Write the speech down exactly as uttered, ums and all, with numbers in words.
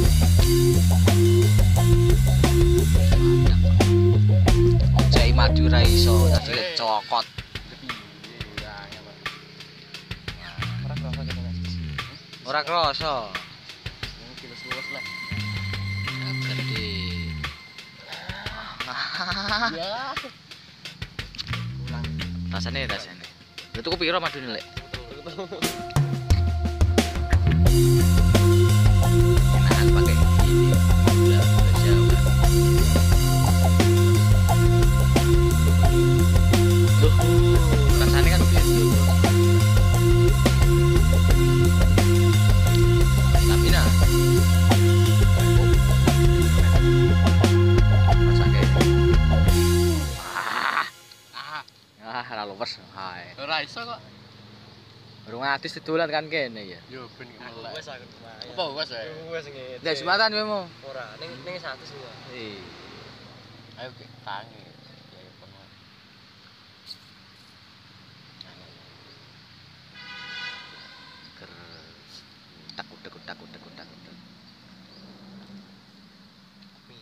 Cai Madura iso tadi cokot. Ora kroso. Lulus-lulus lah. Gede. Ya. Pulang. Rasane rasane. Lha tuku piro madune lek? Enakan pakai ini. Gula gula Jawa. Loh, rasane kan beda. Tapi nah. Masake. Ah. Ah, Ah, ora luwes. Hae. ora iso kok. Urung atis dodolan kan kene ya. Yo ben melek. Wes aku lumayan. Apa wes ae? Wes ngene. Lah jembatan kowe mau. Ora, ning ning satu sih. Iya. Ayo ke tangi.